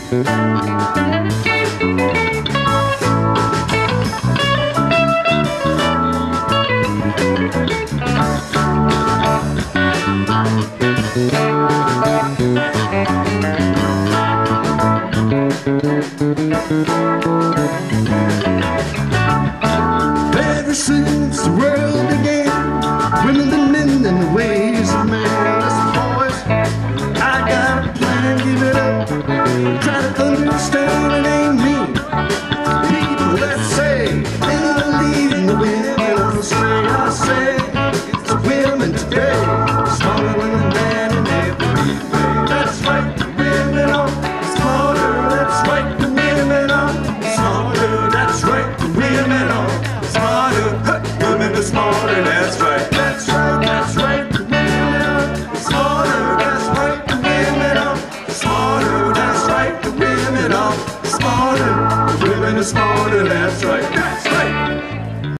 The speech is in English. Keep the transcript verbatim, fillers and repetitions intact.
Ever since the world began, women and men and the ways of man. Listen, boys, I got a plan, give it up. Try to understand it ain't me. People that say they believe in the women, I say, I say, it's the women today, smarter than the man in every way. That's right, the women are smarter. That's right, the women are smarter. That's right, the women are smarter. Women are smarter. That's right. That's right. That's right. The women are smarter. That's right. The women are smarter. That's right. The women are smarter. The women are smarter. That's right. That's